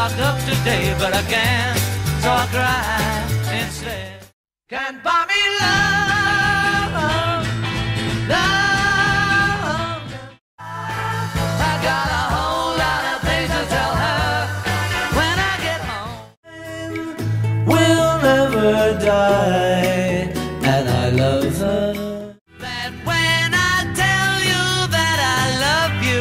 locked up today, but I can't, so I cry instead. Can't buy me love, love. I got a whole lot of things to tell her when I get home. We'll never die, and I love her. That when I tell you that I love you,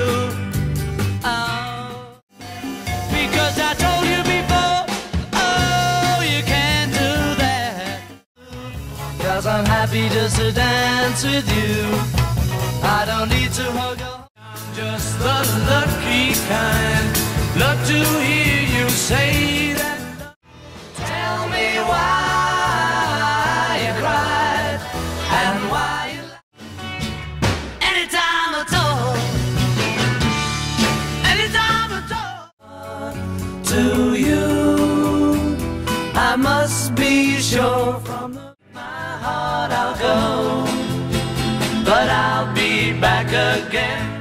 oh, because I told you before, oh, you can't do that. 'Cause I'm happy just to dance with you. I don't need to hug you. I'm just the lucky kind. Love to hear you say that. Tell me why you cried and why you laughed. Anytime I talk, anytime I talk to you, I must be sure from my heart I'll go, but I'll be back again.